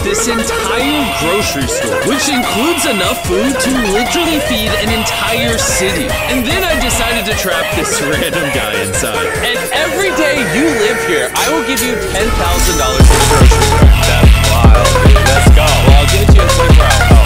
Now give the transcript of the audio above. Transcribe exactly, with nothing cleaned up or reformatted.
this entire grocery store, which includes enough food to literally feed an entire city. And then I decided to trap this random guy inside. And every day you live here, I will give you ten thousand dollars for the grocery store. That's wild, dude. Let's go. Well, I'll give it to you in twenty-four hours.